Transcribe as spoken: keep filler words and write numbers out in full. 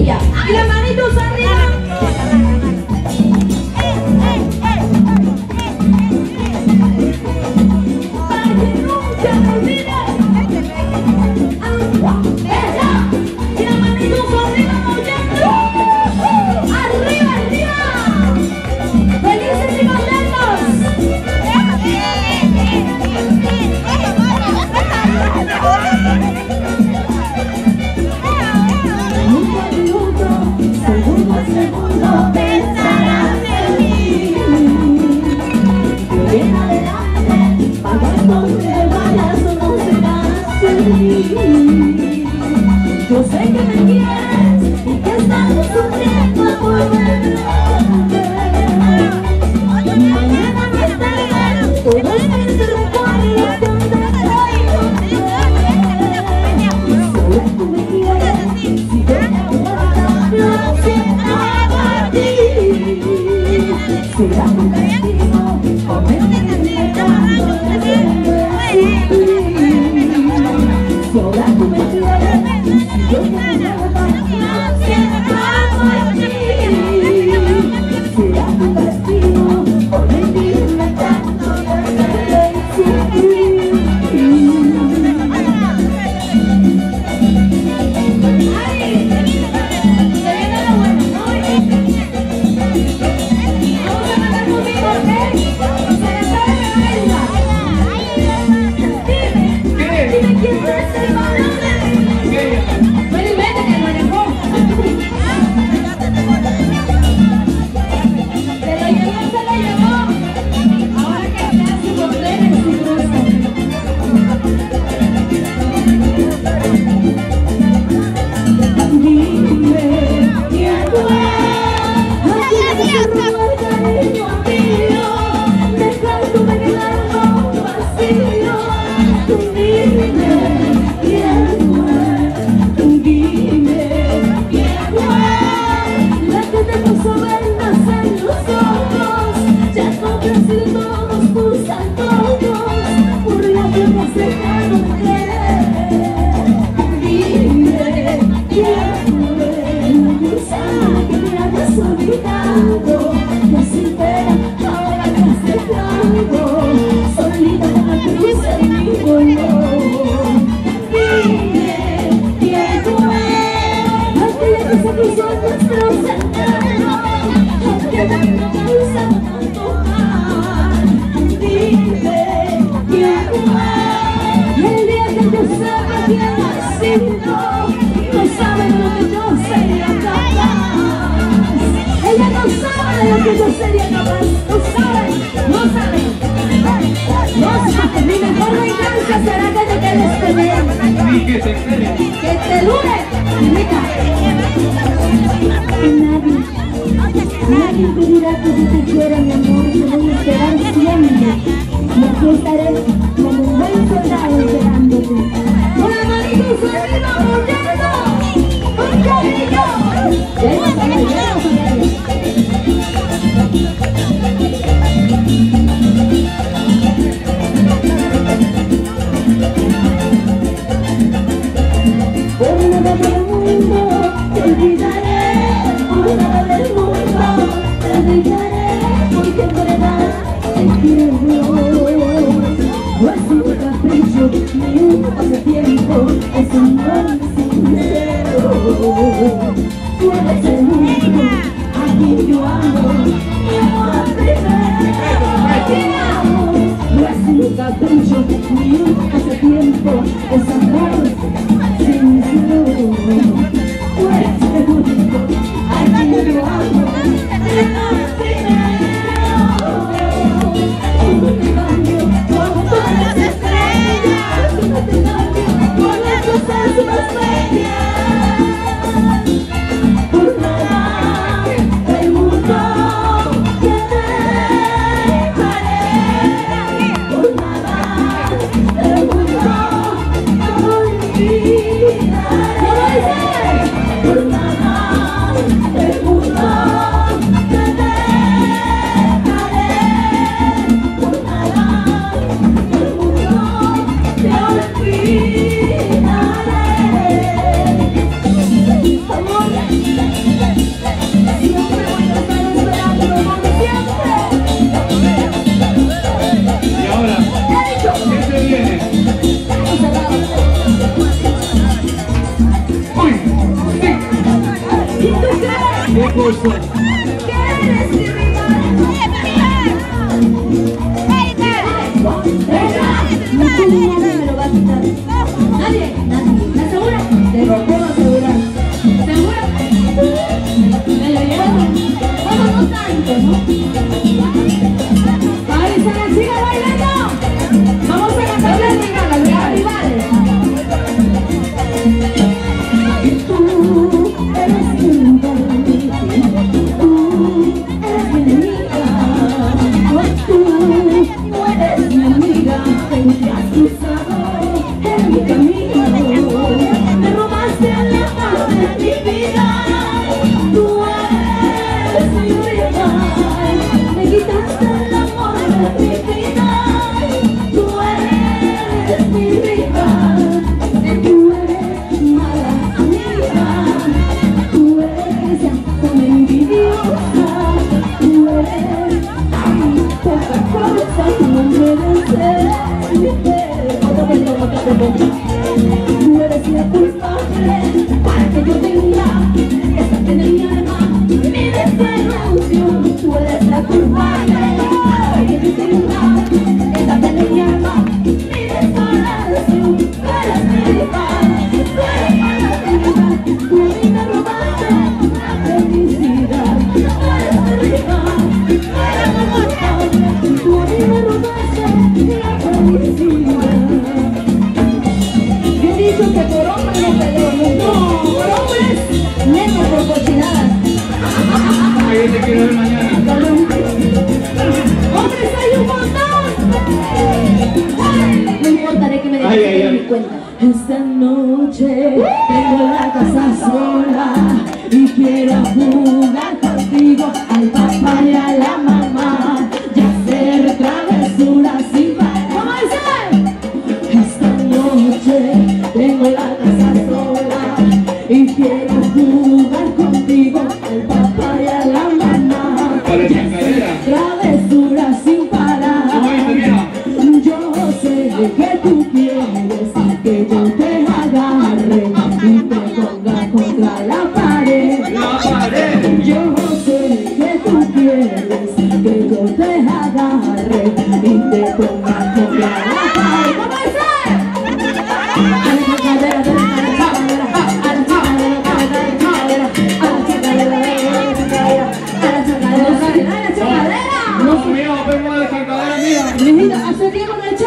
cumbia. Y las manitos arriba. Yo sé que me quieres y que estás sufriendo por verme. Mañana no estaré, todos mis recuerdos tendré. Solo tú me quieres, si yo me aguardo, lo siento por ti. Será tu destino, o me tendré tanto de Solo tú me quieres, yo me aguardo, lo siento por ti. Será tu destino, o me tendré tanto de sufrir. ¡Ay! Se viene lo bueno, ¿no? Vamos a cantar conmigo, ¿ok? Se le sabe la baila. Dime, dime quién es el varón. No le inventes que no le pongo. Se lo llevó, se lo llevó. Ahora que está su problema y su cruza. Dime quién fue. Aquí se robó el cariño mío. Dejándome quedando vacío. Dime quién fue. Dime quién fue. La que te puso vendas en los ojos. Ya complacido todos tus antojos. Por la que me has dejado querer. Dime quién fue. La cruzada que me habías olvidado. La sincera ahora que has dejado. Solita con la cruz en mi dolor. Dime quién fue. Aquella que se cruzó en nuestros senderos. Aquella que no causa tanto mal. Dime quién fue. El día que yo sepa quién ha sido, no sabe lo que yo sería capaz. Ella no sabe de lo que yo sería capaz. No sabe, no sabe. No sabe. Mi mejor venganza será que te quedes pendiente. Y que se espere. Que te dure, rica. Nadie, nadie impedirá que yo te quiera, mi amor. Te voy a esperar siempre. Y aquí estaré como un buen soldado esperándote. Con las manitos arriba, moviendo. Con cariño. Llenos, llenos, llenos. Por nada del mundo te olvidaré, por nada del mundo te olvidaré, porque en verdad te quiero. No es un capricho ni un pasatiempo, es un amor sincero. Tú eres el único a quien yo amo, y amo primero. Te amo. No es un capricho ni un pasatiempo, es amor sincero. Tú eres el único a quien yo amo, y amo primero. Cuando te cambio por todas las estrellas, cuando te cambio por las cosas más bellas, por nada del mundo te dejaré, por nada del mundo te Uy, sí. ¿Y tú crees ¿Qué cosa? que eres mi rival? Nadie me lo va a quitar. Nadie, nadie. ¿Me asegura? Te lo puedo asegurar. ¿Segura? Me lo llevaron. Bueno, no tanto, ¿no? Ahí se la sigue bailando. Vamos a cantar las rivales, las rivales. Y tú eres mi rival. Tú eres mi enemiga. Pues tú no eres mi amiga. Te has cruzado en mi camino. Me robaste a la paz de mi vida. Tú eres mi rival. Me quitaste el amor de mi vida. Tú eres mi rival. Tú eres mala amiga. Tú eres tan envidiosa. Tú eres tan poca cosa. Tú no mereces mi perdón. Tú eres la culpable para que yo tenga esa pena en mi alma, mi desilusión. Tú eres la culpable para que yo tenga esa pena en mi alma, mi desolación. Tú eres mi rival, tú eres mala amiga. Tú a mí me robaste la felicidad. Tú eres mi rival, tú eres la culpable. Tú a mí me robaste la felicidad. Yo he dicho que por hombres no peleamos, no, por hombres menos por cochinadas. Ahí te quiero ver mañana. ¡Hombres hay un montón! No importaré que me Ay, ay, dejen ay. mi cuenta. Esta noche tengo la casa sola y quiero jugar contigo al papá y a la mamá y hacer travesuras sin parar. ¿Cómo dice? Esta noche tengo la casa sola y quiero jugar contigo al papá y a la mamá Para y esa hacer cadera. travesuras sin parar. Oíste, mira. Yo sé que tú quieres que yo te agarre y te ponga contra la pared. La pared. Yo sé que tú quieres que yo te agarre y te ponga contra la pared. ¿Cómo dice? A la cadera, a la cadera, a la cadera, a la cadera, a la cadera, a la cadera, a la cadera, a la cadera. No, mío, pero una descargadera mía. Mijita, hace tiempo no he hecho